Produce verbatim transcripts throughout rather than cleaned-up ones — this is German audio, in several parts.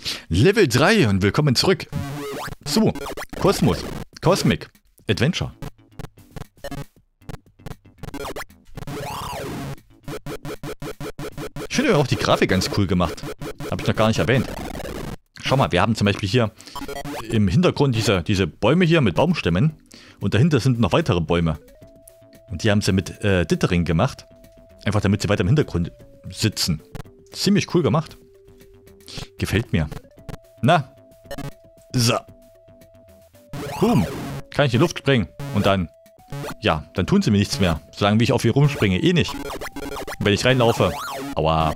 Level drei und willkommen zurück zu Kosmos Cosmic Adventure. Ich finde auch die Grafik ganz cool gemacht. Habe ich noch gar nicht erwähnt. Schau mal, wir haben zum Beispiel hier im Hintergrund diese, diese Bäume hier mit Baumstämmen. Und dahinter sind noch weitere Bäume. Und die haben sie mit äh, Dithering gemacht. Einfach damit sie weiter im Hintergrund sitzen. Ziemlich cool gemacht. Gefällt mir. Na. So. Boom. Kann ich in die Luft springen. Und dann. Ja, dann tun sie mir nichts mehr. Solange wie ich auf ihr rumspringe. Eh nicht. Wenn ich reinlaufe. Aua.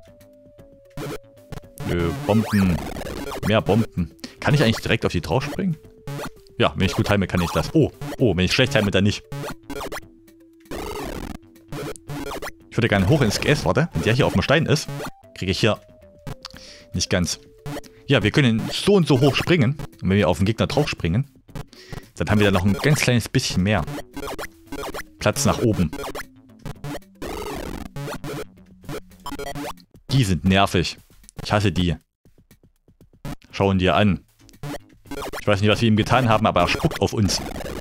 Nö, Bomben. Mehr Bomben. Kann ich eigentlich direkt auf die drauf springen? Ja, wenn ich gut time, kann ich das. Oh, oh, wenn ich schlecht time, dann nicht. Ich würde gerne hoch ins G S, warte. Wenn der hier auf dem Stein ist, kriege ich hier nicht ganz. Ja, wir können so und so hoch springen. Und wenn wir auf den Gegner drauf springen, dann haben wir da noch ein ganz kleines bisschen mehr Platz nach oben. Die sind nervig. Ich hasse die. Schauen dir an. Ich weiß nicht, was wir ihm getan haben, aber er spuckt auf uns.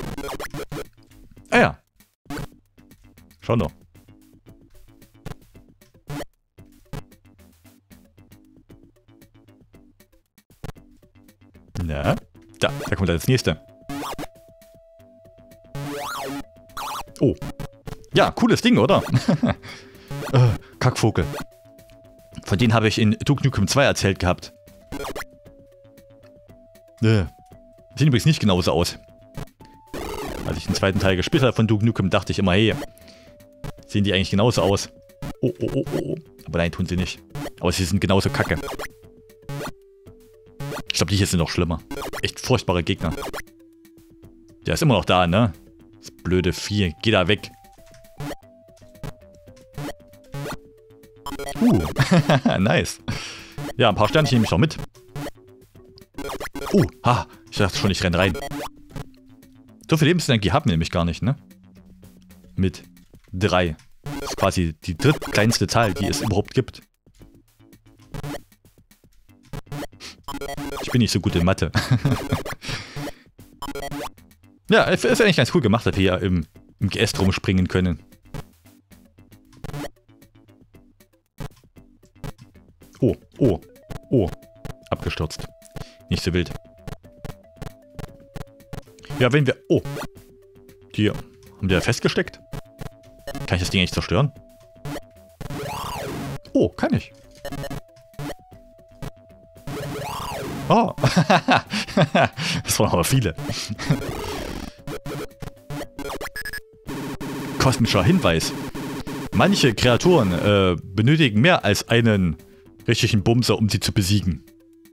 Ah ja. Schau doch. Na? Da, da kommt das nächste. Oh. Ja, cooles Ding, oder? äh, Kackvogel. Von denen habe ich in Duke Nukem zwei erzählt gehabt. Äh. Sehen übrigens nicht genauso aus. Als ich den zweiten Teil gespielt habe von Duke Nukem, dachte ich immer, hey, sehen die eigentlich genauso aus? Oh, oh, oh, oh. Aber nein, tun sie nicht. Aber sie sind genauso kacke. Ich glaube, die hier sind noch schlimmer. Echt furchtbare Gegner. Der ist immer noch da, ne? Das blöde Vieh. Geh da weg. Uh, nice. Ja, ein paar Sternchen nehme ich noch mit. Uh, ha, ich dachte schon, ich renne rein. So viel Lebensenergie haben wir nämlich gar nicht, ne? Mit drei. Das ist quasi die drittkleinste Zahl, die es überhaupt gibt. Ich bin nicht so gut in Mathe. Ja, ist eigentlich ganz cool gemacht, dass wir hier im, im G S rumspringen können. Oh, oh, oh. Abgestürzt. Nicht so wild. Ja, wenn wir... Oh. Die haben die da festgesteckt? Kann ich das Ding eigentlich zerstören? Oh, kann ich. Oh. Das waren aber viele. Kosmischer Hinweis. Manche Kreaturen äh, benötigen mehr als einen richtigen Bumser, um sie zu besiegen.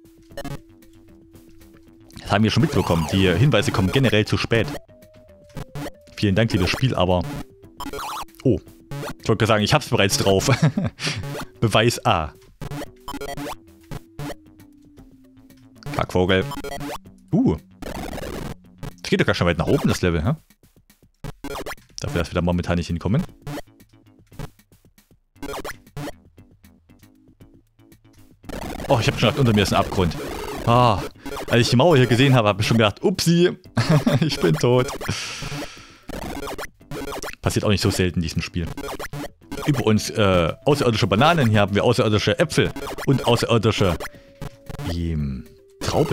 Das haben wir schon mitbekommen. Die Hinweise kommen generell zu spät. Vielen Dank, liebes Spiel, aber... Oh. Ich wollte sagen, ich hab's bereits drauf. Beweis A. Kackvogel. Uh. Das geht doch gar schon weit nach oben, das Level, hä? Dafür, dass wir da momentan nicht hinkommen. Oh, ich habe schon gedacht, unter mir ist ein Abgrund. Ah, als ich die Mauer hier gesehen habe, habe ich schon gedacht, upsie, ich bin tot. Passiert auch nicht so selten in diesem Spiel. Über uns äh, außerirdische Bananen, hier haben wir außerirdische Äpfel und außerirdische ähm, Trauben.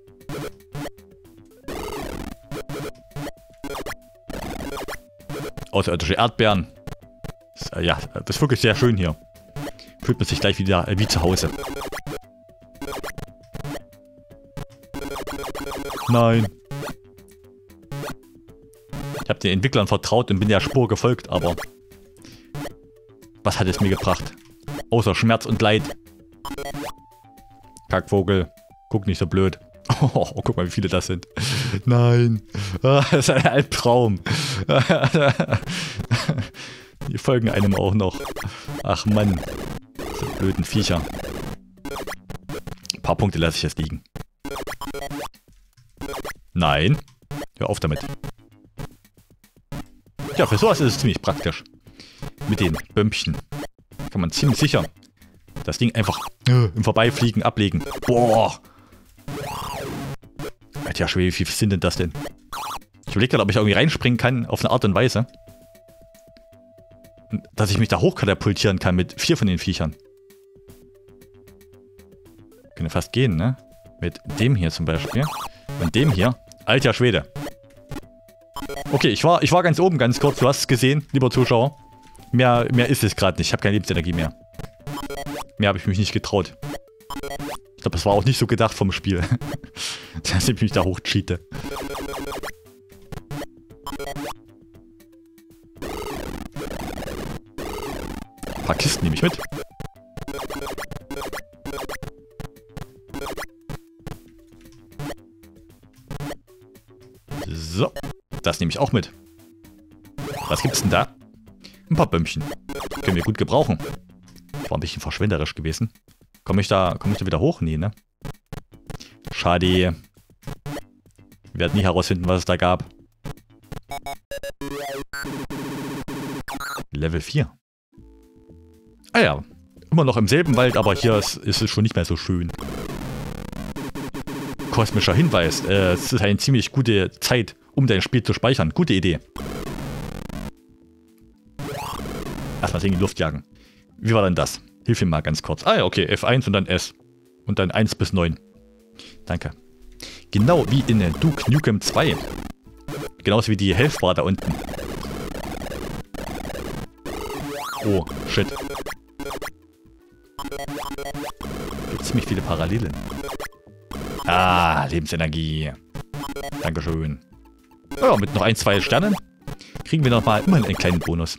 Außerirdische Erdbeeren. Das, äh, ja, das ist wirklich sehr schön hier. Fühlt man sich gleich wieder äh, wie zu Hause. Nein. Ich habe den Entwicklern vertraut und bin der Spur gefolgt, aber... Was hat es mir gebracht? Außer Schmerz und Leid. Kackvogel. Guck nicht so blöd. Oh, oh, guck mal, wie viele das sind. Nein. Das ist ein Albtraum. Die folgen einem auch noch. Ach Mann. Diese blöden Viecher. Ein paar Punkte lasse ich jetzt liegen. Nein. Hör auf damit. Ja, für sowas ist es ziemlich praktisch. Mit den Bömpchen kann man ziemlich sicher das Ding einfach Äh, Im Vorbeifliegen ablegen. Boah. Alter Schwede, wie viel sind denn das denn? Ich überlege gerade, ob ich irgendwie reinspringen kann auf eine Art und Weise. Dass ich mich da hochkatapultieren kann mit vier von den Viechern. Könnte fast gehen, ne? Mit dem hier zum Beispiel. Und dem hier. Alter Schwede. Okay, ich war, ich war ganz oben, ganz kurz. Du hast es gesehen, lieber Zuschauer. Mehr, mehr ist es gerade nicht. Ich habe keine Lebensenergie mehr. Mehr habe ich mich nicht getraut. Ich glaube, das war auch nicht so gedacht vom Spiel. Dass ich mich da hochcheate. Ein paar Kisten nehme ich mit. So, das nehme ich auch mit. Was gibt's denn da? Ein paar Bömmchen. Können wir gut gebrauchen. War ein bisschen verschwenderisch gewesen. Komme ich da, komme ich da wieder hoch? Nee, ne? Schade. Wir werden nie herausfinden, was es da gab. Level vier. Ah ja, immer noch im selben Wald, aber hier ist, ist es schon nicht mehr so schön. Kosmischer Hinweis. Äh, es ist eine ziemlich gute Zeit, um dein Spiel zu speichern. Gute Idee. Erstmal in die Luft jagen. Wie war denn das? Hilf mir mal ganz kurz. Ah ja, okay. F eins und dann S. Und dann eins bis neun. Danke. Genau wie in Duke Nukem zwei. Genauso wie die Health-Bar da unten. Oh, shit. Gibt ziemlich viele Parallelen. Ah, Lebensenergie. Dankeschön. Ja, mit noch ein, zwei Sternen kriegen wir nochmal immerhin einen kleinen Bonus.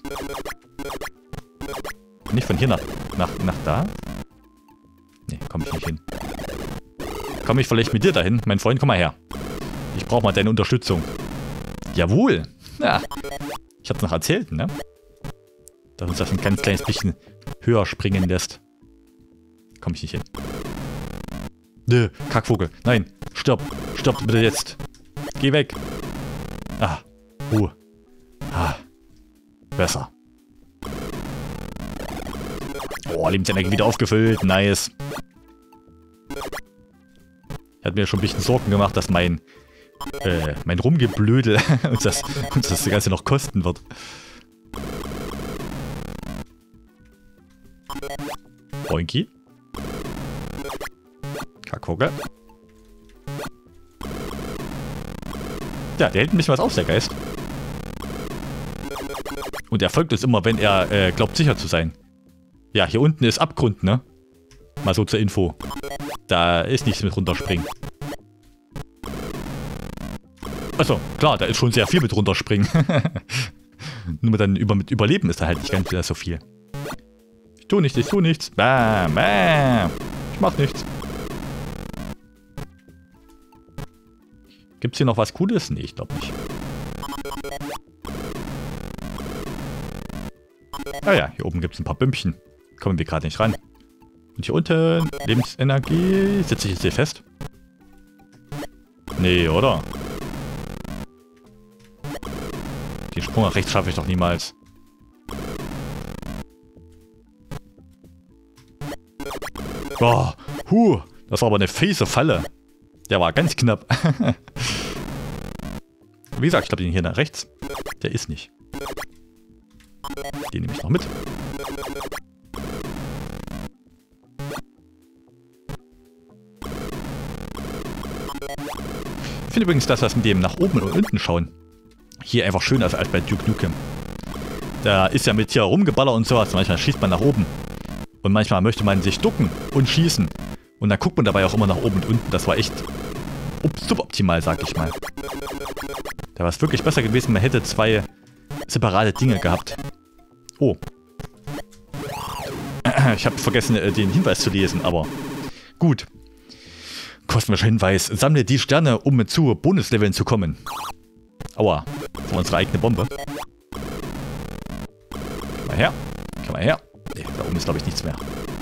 Nicht von hier nach, nach, nach da? Ne, komme ich nicht hin. Komme ich vielleicht mit dir dahin? Mein Freund, komm mal her. Ich brauche mal deine Unterstützung. Jawohl. Ja. Ich hab's noch erzählt, ne? Dass uns das ein ganz kleines bisschen höher springen lässt. Komme ich nicht hin. Nö, Kackvogel. Nein, stirb. Stirb bitte jetzt. Geh weg. Ah, Ruhe. Ah, besser. Oh, Lebensenergie wieder aufgefüllt. Nice. Ich hatte mir schon ein bisschen Sorgen gemacht, dass mein, äh, mein Rumgeblödel uns, das, uns das Ganze noch kosten wird. Boinky. Kackvogel. Ja, der hält ein bisschen was aus, der Geist. Und er folgt uns immer, wenn er äh, glaubt, sicher zu sein. Ja, hier unten ist Abgrund, ne? Mal so zur Info. Da ist nichts mit runterspringen. Achso, klar, da ist schon sehr viel mit runterspringen. Nur dann über, mit Überleben ist da halt nicht ganz wieder so viel. Ich tu nichts, ich tu nichts. Bam, bam. Ich mach nichts. Gibt's hier noch was Cooles? Nee, ich glaube nicht. Ah ja, hier oben gibt es ein paar Bümpchen. Kommen wir gerade nicht ran. Und hier unten, Lebensenergie. Sitze ich jetzt hier fest? Nee, oder? Den Sprung nach rechts schaffe ich doch niemals. Oh, huh, das war aber eine fiese Falle. Der war ganz knapp. Wie gesagt, ich glaube, den hier nach rechts, der ist nicht. Den nehme ich noch mit. Ich finde übrigens, dass das mit dem nach oben und unten schauen hier einfach schöner ist als bei Duke Nukem. Da ist ja mit hier rumgeballert und sowas. Manchmal schießt man nach oben. Und manchmal möchte man sich ducken und schießen. Und dann guckt man dabei auch immer nach oben und unten. Das war echt suboptimal, sag ich mal. Da war es wirklich besser gewesen, man hätte zwei separate Dinge gehabt. Oh. Ich habe vergessen, den Hinweis zu lesen, aber gut. Kosmischer Hinweis. Sammle die Sterne, um zu Bonusleveln zu kommen. Aua. Das war unsere eigene Bombe. Komm mal her. Komm mal her. Nee, da oben ist, glaube ich, nichts mehr.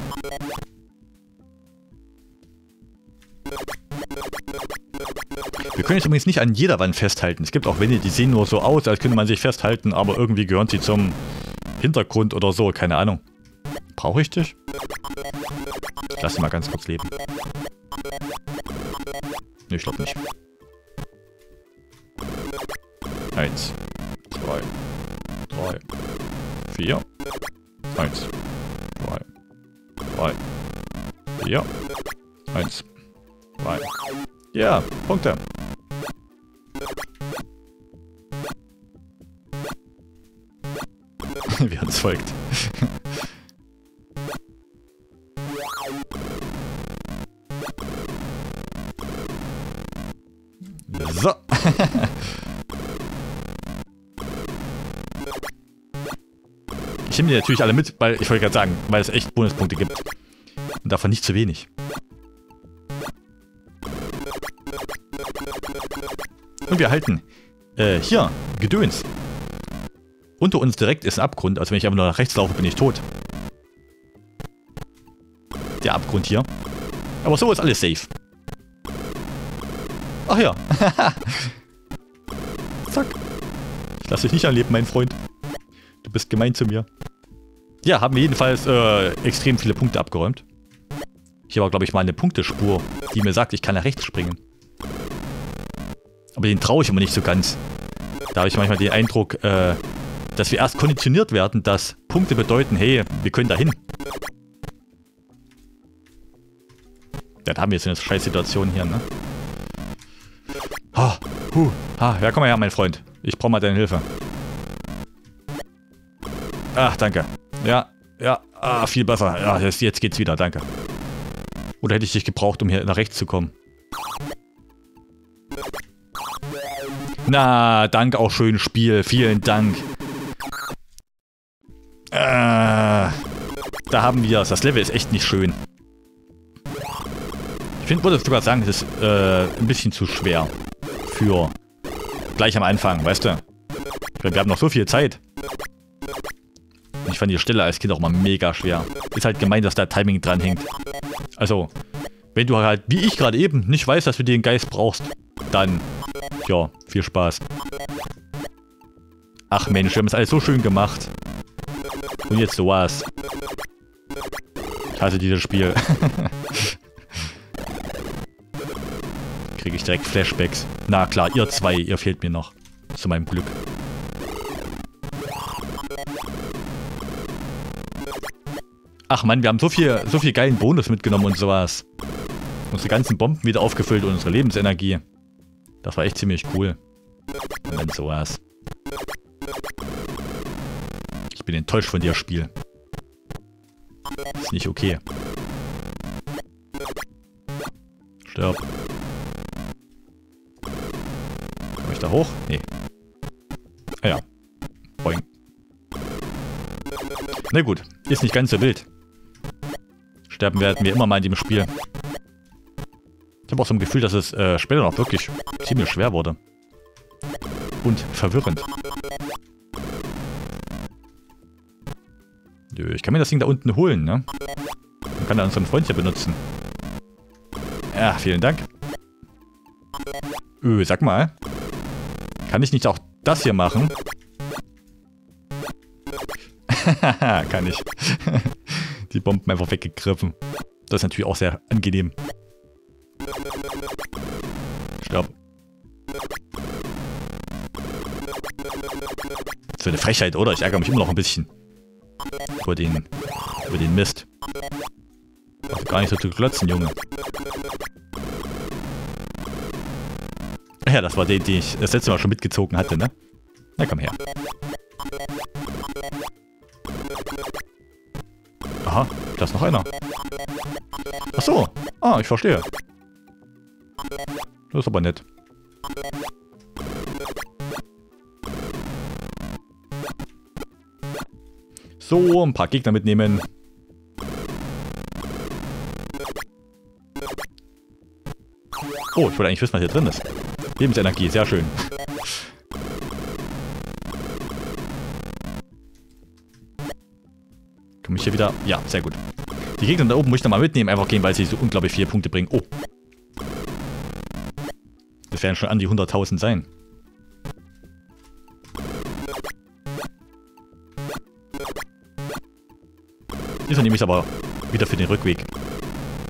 Wir können jetzt übrigens nicht an jeder Wand festhalten. Es gibt auch Wände, die sehen nur so aus, als könnte man sich festhalten, aber irgendwie gehören sie zum Hintergrund oder so. Keine Ahnung. Brauche ich dich? Ich lasse ihn mal ganz kurz leben. Ne, ich glaube nicht. Eins, zwei, drei, vier. Eins, zwei, drei, vier. Eins, zwei. Ja, Punkte. Wie uns folgt. So. Ich nehme die natürlich alle mit, weil ich wollte gerade sagen, weil es echt Bonuspunkte gibt. Und davon nicht zu wenig. Und wir halten äh, hier Gedöns. Unter uns direkt ist ein Abgrund, also wenn ich einfach nur nach rechts laufe, bin ich tot. Der Abgrund hier. Aber so ist alles safe. Ach ja. Zack. Ich lasse dich nicht erleben, mein Freund. Du bist gemein zu mir. Ja, haben wir jedenfalls äh, extrem viele Punkte abgeräumt. Hier war, glaube ich, mal eine Punktespur, die mir sagt, ich kann nach rechts springen. Aber den traue ich immer nicht so ganz. Da habe ich manchmal den Eindruck, äh, dass wir erst konditioniert werden, dass Punkte bedeuten, hey, wir können da hin. Ja, da haben wir jetzt eine scheiß Situation hier, ne? Ha, huh, ha, ja, komm mal her, mein Freund. Ich brauche mal deine Hilfe. Ach, danke. Ja, ja, ah, viel besser. Ja, jetzt, jetzt geht's wieder, danke. Oder hätte ich dich gebraucht, um hier nach rechts zu kommen? Na, danke, auch schönes Spiel. Vielen Dank. Äh, da haben wir es. Das Level ist echt nicht schön. Ich finde, würde sogar sagen, es ist äh, ein bisschen zu schwer. Für gleich am Anfang, weißt du? Wir haben noch so viel Zeit. Und ich fand die Stelle als Kind auch mal mega schwer. Ist halt gemein, dass da Timing dran hängt. Also, wenn du halt, wie ich gerade eben, nicht weißt, dass du den Geist brauchst, dann, ja, viel Spaß. Ach Mensch, wir haben es alles so schön gemacht. Und jetzt sowas. Ich hasse dieses Spiel. Kriege ich direkt Flashbacks. Na klar, ihr zwei, ihr fehlt mir noch. Zu meinem Glück. Ach man, wir haben so viel, so viel geilen Bonus mitgenommen und sowas. Unsere ganzen Bomben wieder aufgefüllt und unsere Lebensenergie. Das war echt ziemlich cool. Und dann sowas. Ich bin enttäuscht von dir, Spiel. Ist nicht okay. Stirb. Komm ich da hoch? Nee. Ah ja. Boing. Na gut, ist nicht ganz so wild. Sterben werden wir immer mal in dem Spiel. Ich habe auch so ein Gefühl, dass es äh, später noch wirklich ziemlich schwer wurde. Und verwirrend. Ich kann mir das Ding da unten holen, ne? Man kann da unseren Freund hier benutzen. Ja, vielen Dank. Öh, sag mal. Kann ich nicht auch das hier machen? Kann ich. Die Bomben einfach weggegriffen. Das ist natürlich auch sehr angenehm. Stopp. So eine Frechheit, oder? Ich ärgere mich immer noch ein bisschen. Über den, über den Mist. Braucht gar nicht so zu glotzen, Junge. Ja, das war den, den ich das letzte Mal schon mitgezogen hatte, ne? Na, komm her. Aha, da ist noch einer. Ach so. Ah, ich verstehe. Das ist aber nett. So, ein paar Gegner mitnehmen. Oh, ich wollte eigentlich wissen, was hier drin ist. Lebensenergie, sehr schön. Komme ich hier wieder? Ja, sehr gut. Die Gegner da oben muss ich nochmal mitnehmen, einfach gehen, weil sie so unglaublich viele Punkte bringen. Oh. Das werden schon an die hunderttausend sein. Dieser nehme ich aber wieder für den Rückweg.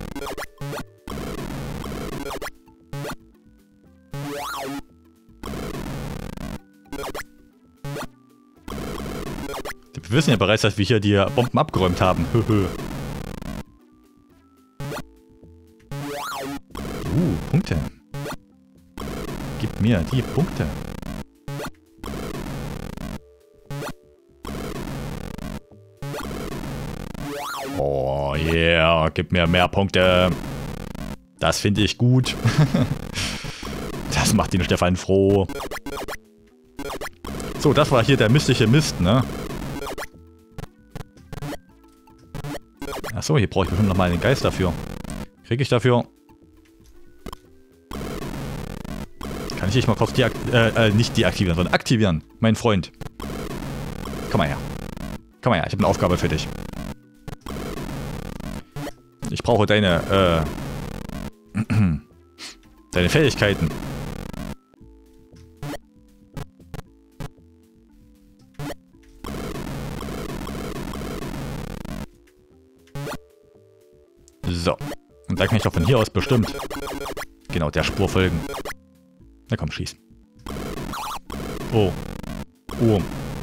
wissen ja bereits, dass wir hier die Bomben abgeräumt haben. uh, Punkte. Gib mir die Punkte. Oh yeah, gib mir mehr Punkte. Das finde ich gut. Das macht den Stefan froh. So, das war hier der mystische Mist, ne? Achso, hier brauche ich bestimmt nochmal einen Geist dafür. Kriege ich dafür? Kann ich dich mal kurz deaktivieren? Äh, äh, nicht deaktivieren, sondern aktivieren. Mein Freund. Komm mal her. Komm mal her, ich habe eine Aufgabe für dich. Ich brauche deine, äh... deine Fähigkeiten. So. Und dann kann ich doch von hier aus bestimmt genau der Spur folgen. Na komm, schießen. Oh. Oh.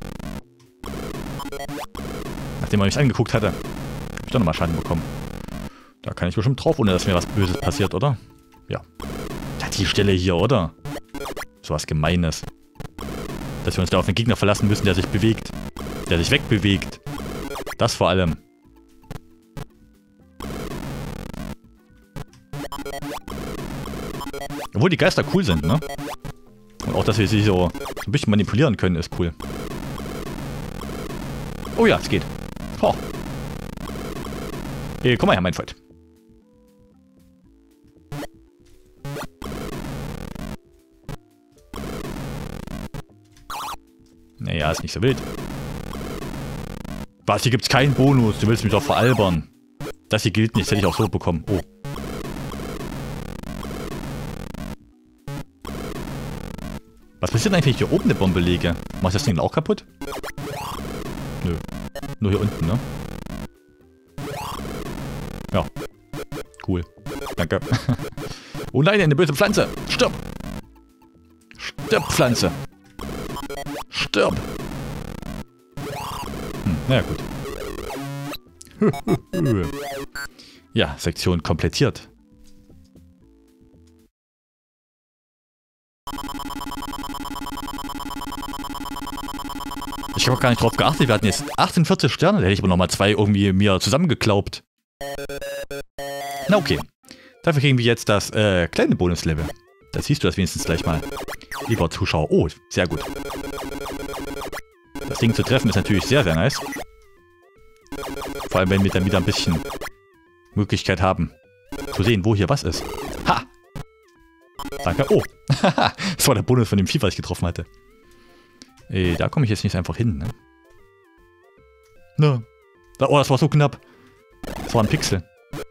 Nachdem man mich angeguckt hatte, habe ich doch nochmal Schaden bekommen. Da kann ich bestimmt drauf, ohne dass mir was Böses passiert, oder? Ja. Ja, die Stelle hier, oder? So was Gemeines. Dass wir uns da auf den Gegner verlassen müssen, der sich bewegt. Der sich wegbewegt. Das vor allem. Obwohl die Geister cool sind, ne? Und auch, dass wir sie so, so ein bisschen manipulieren können, ist cool. Oh ja, es geht. Oh. Hey, komm mal her, mein Freund. Naja, ist nicht so wild. Was, hier gibt's keinen Bonus? Du willst mich doch veralbern. Das hier gilt nicht, das hätte ich auch so bekommen. Oh. Was passiert eigentlich, wenn ich hier oben eine Bombe lege? Mach ich das Ding auch kaputt? Nö. Nur hier unten, ne? Ja. Cool. Danke. Oh nein, eine böse Pflanze! Stirb! Stirb, Pflanze! Stirb! Hm, naja, gut. Ja, Sektion komplettiert. Ich habe gar nicht drauf geachtet, wir hatten jetzt achtundvierzig Sterne, da hätte ich aber nochmal zwei irgendwie mir zusammengeklaubt. Na okay. Dafür kriegen wir jetzt das äh, kleine Bonuslevel. Da siehst du das wenigstens gleich mal. Lieber Zuschauer. Oh, sehr gut. Das Ding zu treffen ist natürlich sehr, sehr nice. Vor allem, wenn wir dann wieder ein bisschen Möglichkeit haben, zu sehen, wo hier was ist. Ha! Danke. Oh! Das war der Bonus von dem Vieh, was ich getroffen hatte. Ey, da komme ich jetzt nicht einfach hin, ne? Ne. Da, oh, das war so knapp. Das war ein Pixel.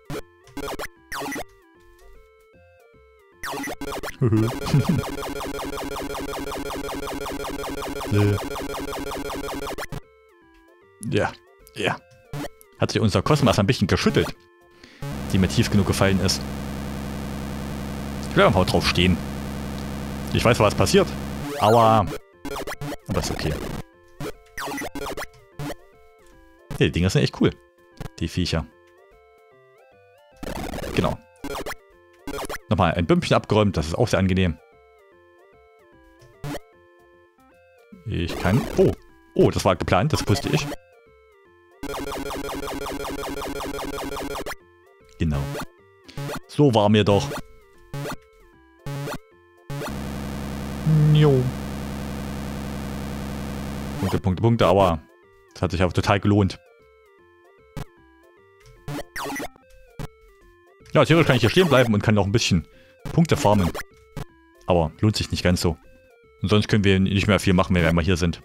Ja, ja. Hat sich unser Kosmos ein bisschen geschüttelt, die mir tief genug gefallen ist. Ich bleibe einfach drauf stehen. Ich weiß, was passiert. Aua. Aber ist okay. Ja, die Dinger sind echt cool. Die Viecher. Genau. Nochmal ein Bümpchen abgeräumt, das ist auch sehr angenehm. Ich kann... Oh. Oh, das war geplant, das wusste ich. Genau. So war mir doch. Jo. Punkte, Punkte, Punkte, aber das hat sich auch total gelohnt. Ja, theoretisch kann ich hier stehen bleiben und kann noch ein bisschen Punkte farmen. Aber lohnt sich nicht ganz so. Und sonst können wir nicht mehr viel machen, wenn wir einmal hier sind.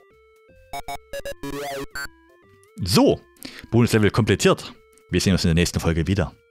So, Bonuslevel komplettiert. Wir sehen uns in der nächsten Folge wieder.